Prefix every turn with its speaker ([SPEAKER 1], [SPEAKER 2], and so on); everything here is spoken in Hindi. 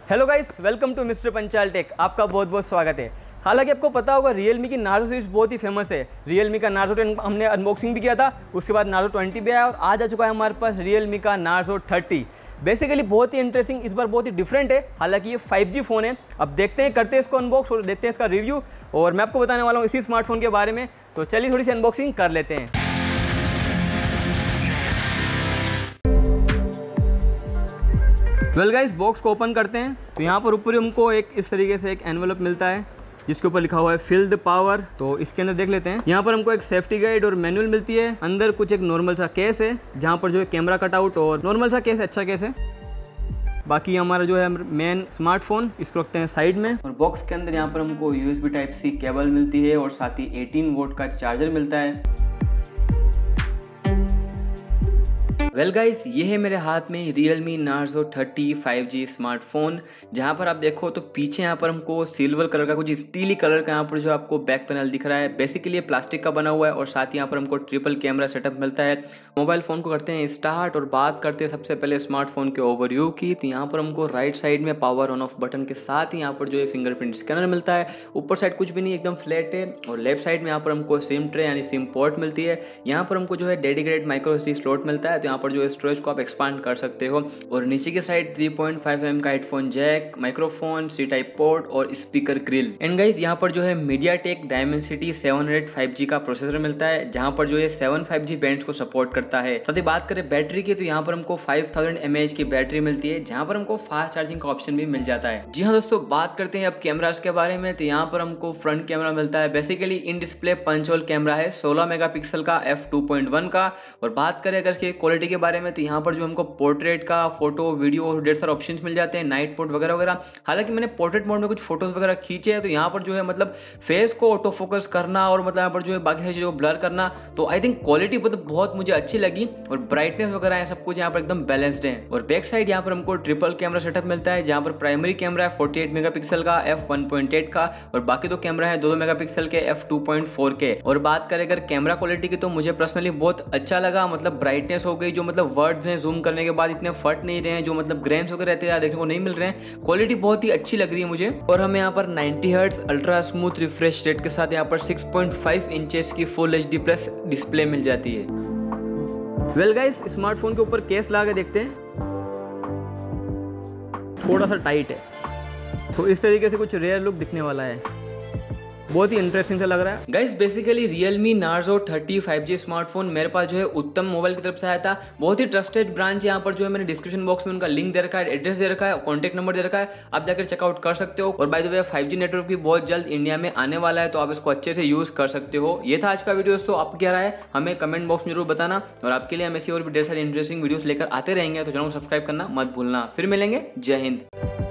[SPEAKER 1] Hello guys, welcome to mister Panchal tech. आपका बहुत बहुत स्वागत है। हालांकि आपको पता होगा Realme की नार्जो सीरीज बहुत ही फेमस है। Realme का नार्जो 10 हमने अनबॉक्सिंग भी किया था, उसके बाद नार्जो 20 भी आया और आज आ चुका है हमारे पास Realme का नार्जो 30। बेसिकली बहुत ही इंटरेस्टिंग, इस बार बहुत ही डिफरेंट है। हालांकि ये 5G फ़ोन है। अब देखते हैं, करते हैं इसको अनबॉक्स और देखते हैं इसका रिव्यू, और मैं आपको बताने वाला हूँ इसी स्मार्टफोन के बारे में। तो चलिए थोड़ी सी अनबॉक्सिंग कर लेते हैं। वेल गाइस, बॉक्स को ओपन करते हैं तो यहाँ पर ऊपर हमको एक इस तरीके से एक एनवेलप मिलता है जिसके ऊपर लिखा हुआ है फील द पावर। तो इसके अंदर देख लेते हैं। यहाँ पर हमको एक सेफ्टी गाइड और मैनुअल मिलती है। अंदर कुछ एक नॉर्मल सा केस है जहाँ पर जो है कैमरा कटआउट और नॉर्मल सा केस, अच्छा केस है। बाकी हमारा जो है मेन स्मार्टफोन, इसको रखते हैं साइड में। और बॉक्स के अंदर यहाँ पर हमको USB टाइप सी केबल मिलती है और साथ ही 18 वोल्ट का चार्जर मिलता है। वेल गाइस, ये है मेरे हाथ में Realme नार्जो 30 5G स्मार्टफोन। जहाँ पर आप देखो तो पीछे यहाँ पर हमको सिल्वर कलर का, कुछ स्टीली कलर का यहाँ पर जो आपको बैक पैनल दिख रहा है। बेसिकली ये प्लास्टिक का बना हुआ है और साथ ही यहाँ पर हमको ट्रिपल कैमरा सेटअप मिलता है। मोबाइल फ़ोन को करते हैं स्टार्ट और बात करते हैं सबसे पहले स्मार्टफोन के ओवरव्यू की। तो यहाँ पर हमको राइट साइड में पावर ऑन ऑफ बटन के साथ ही यहाँ पर जो है फिंगरप्रिंट स्कैनर मिलता है। ऊपर साइड कुछ भी नहीं, एकदम फ्लैट है। और लेफ्ट साइड में यहाँ पर हमको सिम ट्रे यानी सिम पोर्ट मिलती है। यहाँ पर हमको जो है डेडिकेटेड माइक्रो SD स्लॉट मिलता है, तो यहाँ पर जो है स्टोरेज को आप एक्सपांड कर सकते हो। और नीचे की साइड 3.5 mm का headphone jack, microphone, C type port और स्पीकर ग्रिल। एंड गाइस, यहाँ पर जो है MediaTek Dimensity 700 5G का प्रोसेसर मिलता है, जहाँ पर जो है 7 5G बैंड्स को सपोर्ट करता है। साथ ही बात करें बैटरी की, तो यहाँ पर हमको 5000 mAh की बैटरी मिलती है, जहाँ पर हमको फास्ट चार्जिंग का ऑप्शन भी मिल जाता है। जी हाँ दोस्तों, बात करते हैं अब कैमरास के बारे में। तो यहाँ पर हमको फ्रंट कैमरा मिलता है। Basically in display punch hole camera है 16 मेगापिक्सल का f2.1 का। और बात करें अगर इसकी क्वालिटी के बारे में, तो यहाँ पर जो हमको पोर्ट्रेट का फोटो, वीडियो और ढेर सारे ऑप्शंस मिल जाते हैं, नाइट मोड वगैरह वगैरह। हालांकि मैंने पोर्ट्रेट मोड में कुछ फोटोज वगैरह खींचे हैं, तो यहाँ पर जो है मतलब फेस को ऑटो फोकस करना और मतलब यहाँ पर जो है बाकी सारी चीज़ों को ब्लर करना, तो आई थिंक क्वालिटी मतलब बहुत मुझे अच्छी लगी। और ब्राइटनेस वगैरह है, सब कुछ यहाँ पर एकदम बैलेंस्ड है। और बैक साइड यहाँ पर हमको ट्रिपल कैमरा सेटअप मिलता है, जहाँ पर प्राइमरी कैमरा है 48 मेगापिक्सल का f1.8 का, और बाकी दो कैमरा है 2 मेगापिक्सल के f2.4 के। और बात करें अगर कैमरा क्वालिटी की, तो मुझे पर्सनली बहुत अच्छा लगा। मतलब ब्राइटनेस हो गई, जो मतलब वर्ड्स हैं जूम करने के बाद इतने फट नहीं रहे हैं, जो मतलब ग्रेन्स वगैरह रहते हैं देखने को नहीं मिल रहे हैं। क्वालिटी बहुत ही अच्छी लग रही है मुझे। और हमें यहाँ पर 90 hertz ultra smooth refresh rate के साथ यहाँ पर 6.5 इंचेस की फुल HD प्लस डिस्प्ले मिल जाती है। वेल गाइस, स्मार्टफोन के ऊपर केस लगा के देखते हैं। थोड़ा सा टाइट है, तो इस तरीके से कुछ रेयर लुक दिखने वाला है। बहुत ही इंटरेस्टिंग सा लग रहा है। Guys, basically Realme Narzo 30 5G smartphone मेरे पास जो है उत्तम मोबाइल की तरफ से आया था। बहुत ही ट्रस्टेड ब्रांच यहाँ पर जो है मैंने डिस्क्रिप्शन बॉक्स में उनका लिंक दे रखा है, एड्रेस दे रखा है, कॉन्टैक्ट नंबर दे रखा है, आप जाकर चेकआउट कर सकते हो। और by the way 5G network भी बहुत जल्द इंडिया में आने वाला है, तो आप इसको अच्छे से यूज कर सकते हो। ये था आज का वीडियो दोस्तों। आप क्या राय है हमें कमेंट बॉक्स में जरूर बताना, और आपके लिए हम ऐसी और भी ढेर सारी इंटरेस्टिंग वीडियोस लेकर आते रहेंगे, तो चैनल को सब्सक्राइब करना मत भूलना। फिर मिलेंगे। जय हिंद।